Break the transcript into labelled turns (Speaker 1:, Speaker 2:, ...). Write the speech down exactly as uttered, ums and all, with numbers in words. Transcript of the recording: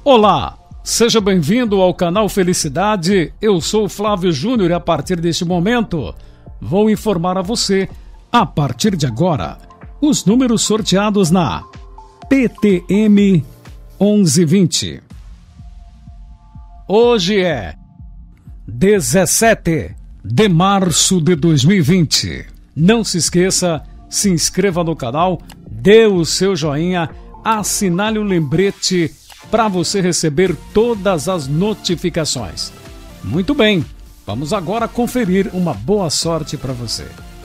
Speaker 1: Olá, seja bem-vindo ao canal Felicidade. Eu sou o Flávio Júnior e a partir deste momento vou informar a você, a partir de agora, os números sorteados na P T M onze vinte. Hoje é dezessete de março de dois mil e vinte. Não se esqueça, se inscreva no canal, dê o seu joinha, assinale o lembrete para você receber todas as notificações. Muito bem, vamos agora conferir uma boa sorte para você.